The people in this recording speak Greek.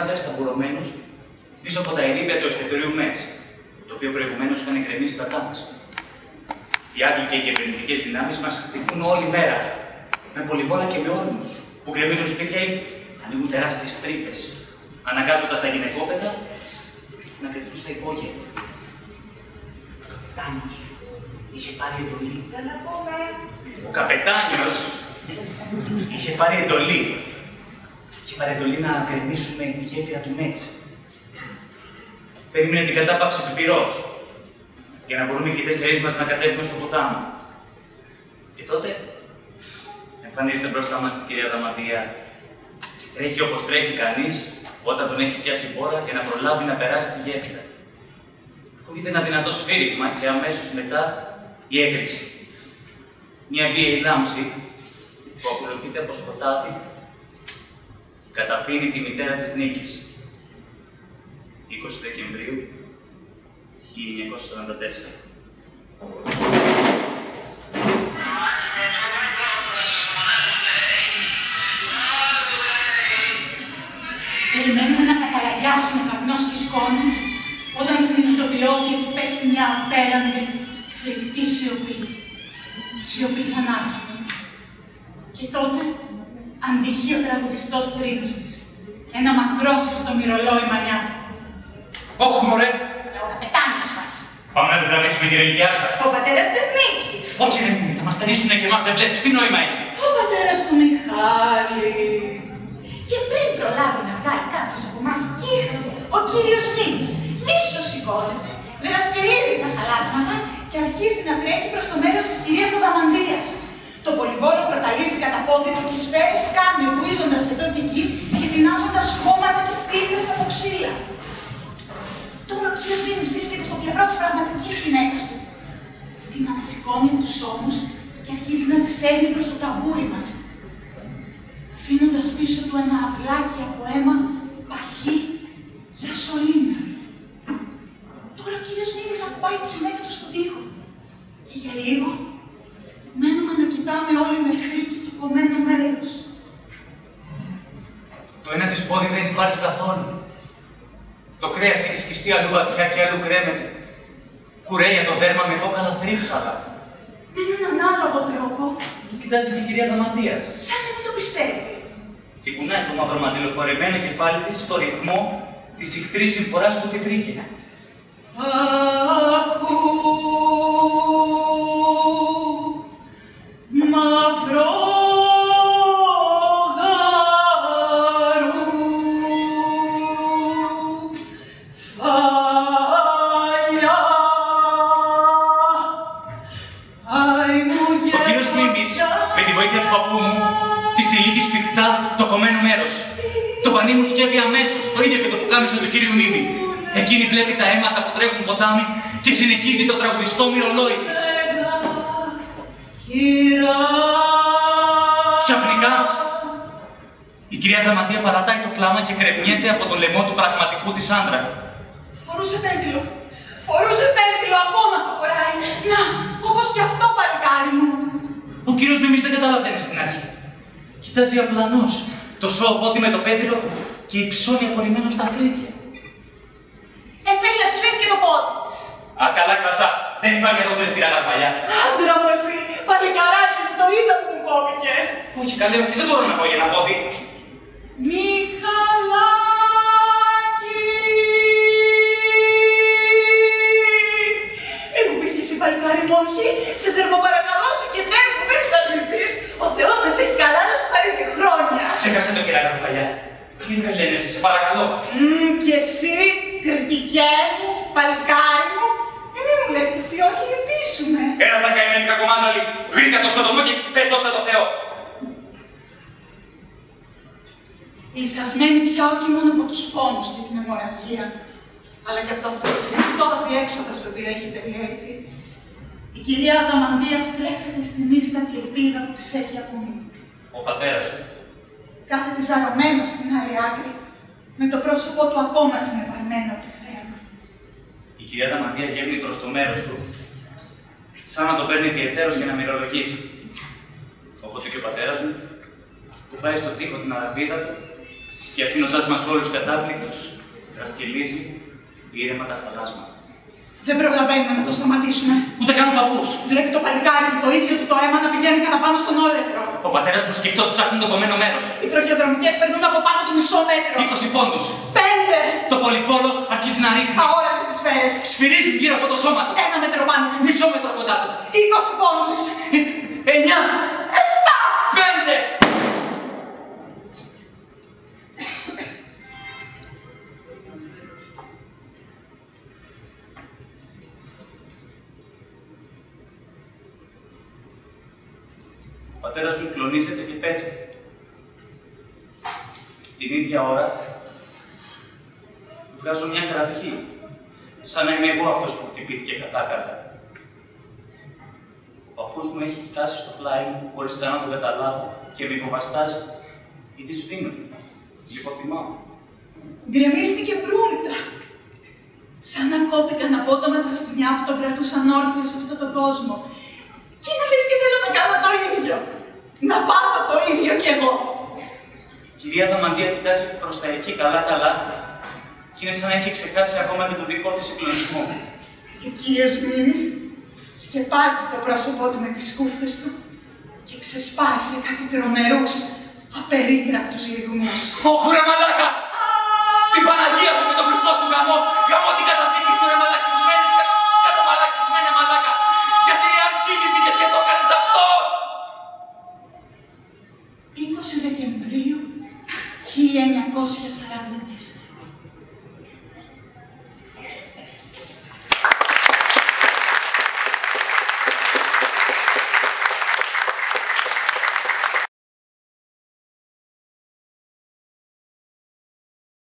άντρες ταμπουρωμένους πίσω από τα ερείπια του εστιατορίου Μέτς, το οποίο προηγουμένως είχαν εκκρεμίσει τα τάμπες. Οι Άγγλοι και οι κυβερνητικές δυνάμεις μας χτυπούν όλη μέρα, με πολυβόλα και με όρμους, που γκρεμίζουν σπίτια ή ανοίγουν τεράστιες τρύπες, αναγκάζοντας τα γυναικόπαιδα να κρυφτούν στα υπόγεια. Ο καπετάνιος είχε πάρει εντολή. Ο καπετάνιος είχε πάρει εντολή. Είχε πάρει εντολή να γκρεμίσουμε τη γέφυρα του Μέτς. Περίμενε την κατάπαυση του πυρός, για να μπορούμε και οι 4 μας να κατέβουμε στο ποτάμι. Και τότε εμφανίζεται μπροστά μας η κυρία Δαμαντία και τρέχει όπως τρέχει κανείς όταν τον έχει πιάσει η μπόρα για να προλάβει να περάσει τη γέφυρα. Ακούγεται ένα δυνατό σφύριγμα και αμέσως μετά η έκρηξη. Μια βίαιη λάμψη που ακολουθείται από σκοτάδι καταπίνει τη μητέρα της νίκης. 20 Δεκεμβρίου 1944. Περιμένουμε να καταλαγιάσει ο καπνός και η σκόνη, όταν συνειδητοποιώ ότι έχει πέσει μια απέραντη, φρικτή σιωπή. Σιωπή θανάτου. Και τότε αντυχεί ο τραγουδιστός θρήνος της. Ένα μακρόσυρτο μυρολόι μανιάτικο. Όχι, μωρέ! Ο καπετάνιος μας. Πάμε να την τραβήξουμε, κύριε Λυκιάρχα. Ο πατέρας της Νίκης. Όχι, ρε μήνυ, θα μας ταρίσουνε και εμάς δεν βλέπεις. Τι νόημα έχει. Ο πατέρας του Μιχάλη. Και πριν προλάβει να βγάλει κάποιος από εμάς κύριο, ο κύριος Νίκης μίσος σηκώνεται, δρασκελίζει τα χαλάσματα και αρχίζει να τρέχει προς το μέρος της κυρίας Αδαμαντίας. Το πολυβόλο προταλίζει κατά πόδι του και οι σφαίρες σκάνε βουίζοντας εδώ και εκεί και τεινάζοντας χώματα και σκλήθρες από ξύλα. Τώρα ο κύριος Νίκης βρίσκεται στο πλευρό της πραγματικής γυναίκας του. Την ανασηκώνει από τους ώμους και αρχίζει να τη σέρνει προς το ταμπούρι μας, αφήνοντας πίσω του ένα αυλάκι από αίμα παχύ σαν σωλήνα. Τώρα ο κύριος Νίκης ακουμπάει τη γυναίκα του στον τοίχο και για λίγο μένουμε να κοιτάμε όλοι με φρίκι του κομμένο μέλος. Το ένα της πόδι δεν υπάρχει καθόλου. Το κρέας έχει σκιστεί αλλού βαθιά και αλλού κρέμεται. Κουρέλια το δέρμα με κόκαλα θρύψαλα. Με έναν ανάλογο τρόπο. Κοιτάζει και η κυρία Δαμαντία. Σαν να μην το πιστεύει. Και κουνάει το μαυρομαντιλοφορεμένο κεφάλι της στο ρυθμό της ικτρής συμφοράς που τη βρήκε. Αχού, μαυρό το κομμένο μέρος. Το πανί μου σκεύει αμέσως, το ίδιο και το πουκάμισο του κύριου Νίμη. Εκείνη βλέπει τα αίματα που τρέχουν ποτάμι και συνεχίζει το τραγουδιστό μυρολόι της. Ξαφνικά, η κυρία Δαμαντία παρατάει το κλάμα και κρεμιέται από το λαιμό του πραγματικού της άντρα. Φορούσε πέδιλο. Φορούσε πέδιλο, ακόμα το φοράει. Να, όπως και αυτό, παλικάρι μου. Ο κύριος Μίμης δεν καταλαβαίνει στην αρχή. Κοιτάζει απλανός, το σώο πόδι με το πέδιλο και υψώνει απορριμμένο στα φρύδια. Θέλει να της φέσει και το πόδι της. Α, καλά κρασά. Δεν υπάρχει αυτό που λες τυρά καρφαλιά. Άντρα μου εσύ, παλικαράκι μου, το είδα που μου κόπηκε. Όχι καλέ, όχι, δεν μπορώ να πω για ένα πόδι. Μιχαλάκι! Μην μου πεις και εσύ παλικάρι μου, όχι. Σε θερμοπαρακαλώ σου και τέρμα μέχρι να πληθείς. Ο Θεός να σε έχει καλά, να σου χαρίσει χρόνια. Ξέχασε το κυρά καρφαλιά. Μην τρελαίνεσαι, σε παρακαλώ. Κι εσύ, κριτικέ μου, παλικάρι μου, μην μου λες κι εσύ, όχι, ελπίσουμε. Έλα τα καημένη κακομάζαλη, βρήκα το σκοτωμό και πες δόξα τω Θεώ. Λυσασμένη πια όχι μόνο από τους πόνους και την αιμορραγία, αλλά και από το αυτοκριτικό αδιέξοδο στο οποίο έχει περιέλθει, η κυρία Αδαμαντία στρέφεται στην ίστατη ελπίδα που της έχει απομείνει. Ο πατέρας σου. Κάθεται ζαρωμένος στην άλλη άκρη, με το πρόσωπό του ακόμα συνεπαρμένο από το θέαμα. Η κυρία Δαμαντία γέμνει προς το μέρος του, σαν να το παίρνει ιδιαιτέρως για να μυρολογήσει. Οπότε και ο πατέρας μου, που πάει στον τοίχο την αραβίδα του Και αφήνοντας μας όλους κατάπληκτους, δρασκελίζει ήρεμα τα χαλάσματα. Δεν προλαβαίνουμε να το σταματήσουμε. Ούτε καν ο παππούς. Βλέπει το παλικάρι το ίδιο του το αίμα να πηγαίνει κατά πάνω στον όλεθρο. Ο πατέρας μου σκεφτός ψάχνει το κομμένο μέρος. Οι τροχιοδρομικές περνούν από πάνω του μισό μέτρο. 20 πόντους. 5. Το πολυβόλο αρχίζει να ρίχνει. Αόρατες τις σφαίρες. Σφυρίζουν γύρω από το σώμα του. 1 μέτρο πάνω του. Μισό μέτρο κοντά του. 20 πόντους. 9. 7. 5. Ο πατέρας μου κλονίζεται και πέφτει. Την ίδια ώρα βγάζω μια κραυγή, σαν να είμαι εγώ αυτός που χτυπήθηκε κατάκαρδα. Ο παππούς μου έχει φτάσει στο πλάι μου χωρίς καν να το καταλάβω και με υποβαστάζει. Γιατί σβήνω, λιποθυμάω. Γκρεμίστηκε προύμητα. Σαν να κόπηκαν απότομα τα σκοινιά που τον κρατούσαν όρθιο σε αυτόν τον κόσμο. Και είναι λες και θέλω να κάνω το ίδιο. Να πάθω το ίδιο κι εγώ. Η κυρία Δαμαντία κοιτάζει προς τα εκεί καλά-καλά και είναι σαν να έχει ξεχάσει ακόμα και το δικό της συγκλονισμό. Και ο κύριος Μίμης σκεπάζει το πρόσωπό του με τις σκούφτες του και ξεσπάει σε κάτι τρομερούς, απερίγραπτους λυγμούς. Όχου ρε μαλάκα! Την Παναγία σου με τον Χριστό σου γαμό! Γαμό την καταδίκη σου ρε μαλακισμένη, σκάτω μαλακισμένη μαλάκα! Γιατί η αρχή πήγες και το έκανες αυτό! 20 Δεκεμβρίου 1944.